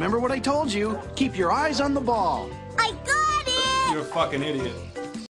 Remember what I told you? Keep your eyes on the ball. I got it! You're a fucking idiot.